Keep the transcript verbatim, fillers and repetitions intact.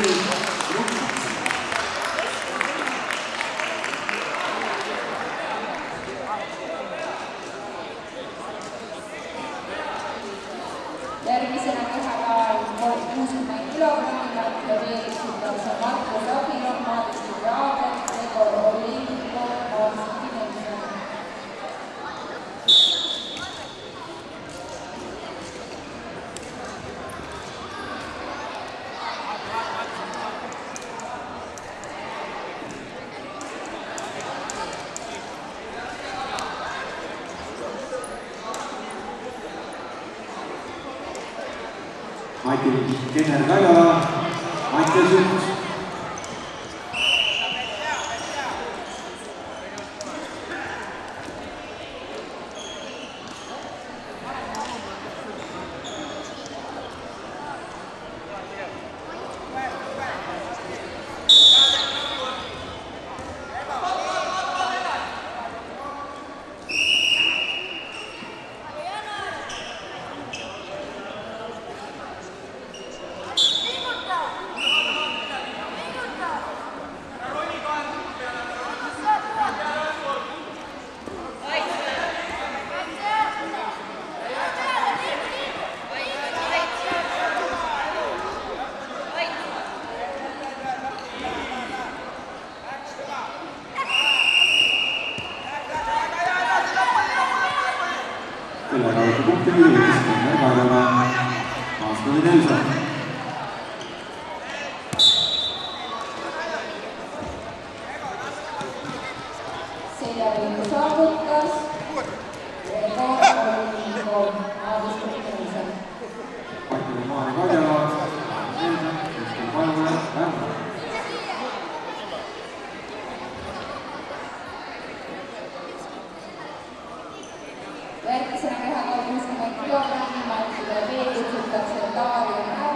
Järgmisena kehakaal kuuskümmend kilogrammi aktiveeritakse Markus Abilon, Markus Raaber, Oleinikov, Markus Estonia. Mati Kenner-Kaljala, Mattias Üts. Kellega punkti viilis, Kenner-Kaljala, Aastani Nelson. Seljavõimu saavutas Oleinikov, Aastani Nelson. Partneri Maari Kaljala, Nelson, Keskel Palve, Värna. Järgmisena kehakaal kuuskümmend kilogrammi, Markus Abilon kutsutakse Eduard Pütsepp.